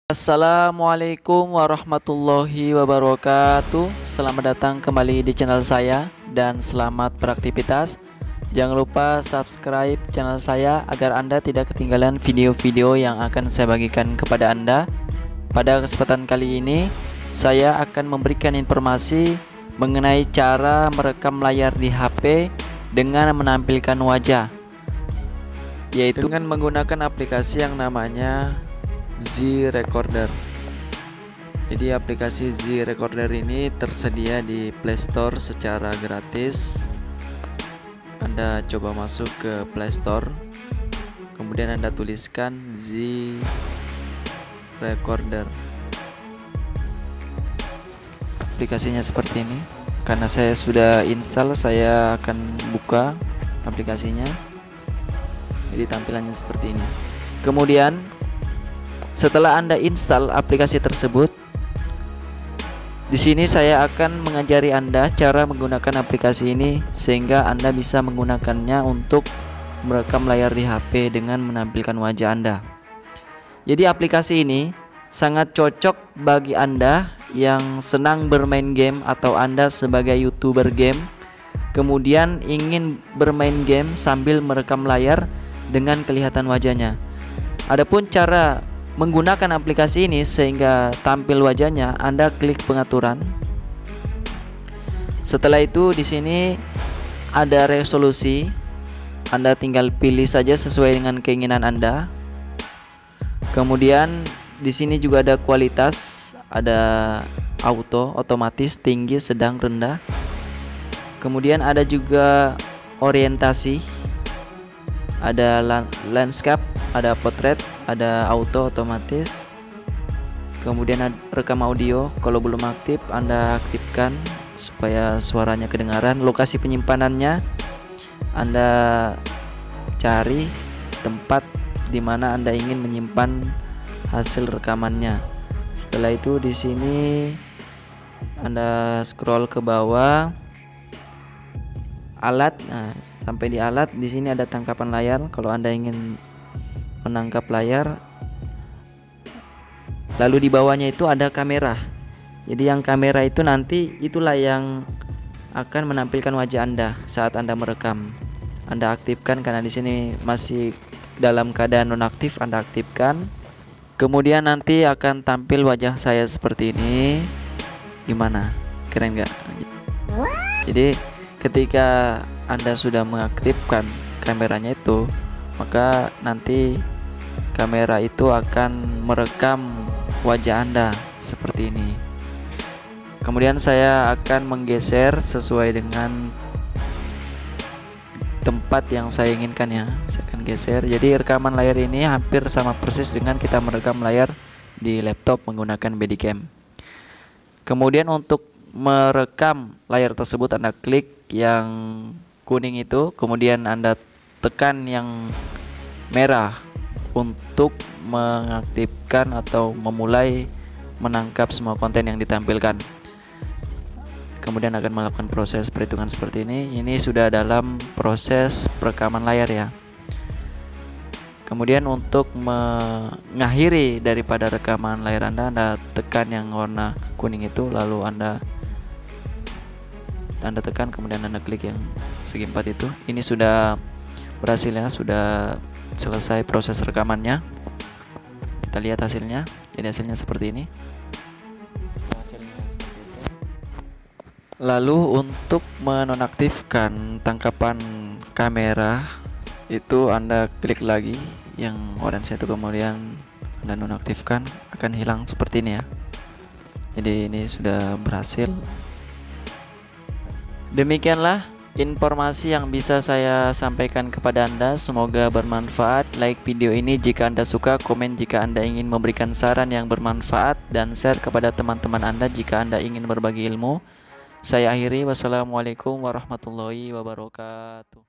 Assalamualaikum warahmatullahi wabarakatuh. Selamat datang kembali di channel saya dan selamat beraktivitas. Jangan lupa subscribe channel saya agar Anda tidak ketinggalan video-video yang akan saya bagikan kepada Anda. Pada kesempatan kali ini saya akan memberikan informasi mengenai cara merekam layar di HP dengan menampilkan wajah, yaitu dengan menggunakan aplikasi yang namanya Z Recorder. Jadi aplikasi Z Recorder ini tersedia di Play Store secara gratis. Anda coba masuk ke Play Store, kemudian Anda tuliskan Z Recorder. Aplikasinya seperti ini. Karena saya sudah install, saya akan buka aplikasinya. Jadi tampilannya seperti ini. Kemudian setelah Anda install aplikasi tersebut, di sini saya akan mengajari Anda cara menggunakan aplikasi ini sehingga Anda bisa menggunakannya untuk merekam layar di HP dengan menampilkan wajah Anda. Jadi aplikasi ini sangat cocok bagi Anda yang senang bermain game atau Anda sebagai YouTuber game kemudian ingin bermain game sambil merekam layar dengan kelihatan wajahnya. Adapun cara menggunakan aplikasi ini sehingga tampil wajahnya, Anda klik pengaturan. Setelah itu di sini ada resolusi. Anda tinggal pilih saja sesuai dengan keinginan Anda. Kemudian di sini juga ada kualitas, ada auto, otomatis, tinggi, sedang, rendah. Kemudian ada juga orientasi, ada landscape, ada potret, ada auto, otomatis. Kemudian ada rekam audio. Kalau belum aktif, Anda aktifkan supaya suaranya kedengaran. Lokasi penyimpanannya Anda cari tempat di mana Anda ingin menyimpan hasil rekamannya. Setelah itu di sini Anda scroll ke bawah. Alat, nah sampai di alat, di sini ada tangkapan layar. Kalau Anda ingin menangkap layar, lalu di bawahnya itu ada kamera. Jadi yang kamera itu nanti itulah yang akan menampilkan wajah Anda saat Anda merekam. Anda aktifkan karena di sini masih dalam keadaan nonaktif. Anda aktifkan, kemudian nanti akan tampil wajah saya seperti ini. Gimana? Keren nggak? Jadi ketika Anda sudah mengaktifkan kameranya itu, maka nanti kamera itu akan merekam wajah Anda seperti ini. Kemudian saya akan menggeser sesuai dengan tempat yang saya inginkan ya. Saya akan geser. Jadi rekaman layar ini hampir sama persis dengan kita merekam layar di laptop menggunakan Bodycam. Kemudian untuk merekam layar tersebut, Anda klik yang kuning itu, kemudian Anda tekan yang merah untuk mengaktifkan atau memulai menangkap semua konten yang ditampilkan. Kemudian akan melakukan proses perhitungan seperti ini. Ini sudah dalam proses perekaman layar ya. Kemudian untuk mengakhiri daripada rekaman layar Anda tekan yang warna kuning itu, lalu Anda tekan, kemudian Anda klik yang segi empat itu. Ini sudah berhasil ya, sudah selesai proses rekamannya. Kita lihat hasilnya. Jadi hasilnya seperti ini. Lalu untuk menonaktifkan tangkapan kamera itu Anda klik lagi yang orange itu, kemudian Anda nonaktifkan, akan hilang seperti ini ya. Jadi ini sudah berhasil. Demikianlah informasi yang bisa saya sampaikan kepada Anda. Semoga bermanfaat. Like video ini jika Anda suka, komen jika Anda ingin memberikan saran yang bermanfaat, dan share kepada teman-teman Anda jika Anda ingin berbagi ilmu. Saya akhiri, wassalamualaikum warahmatullahi wabarakatuh.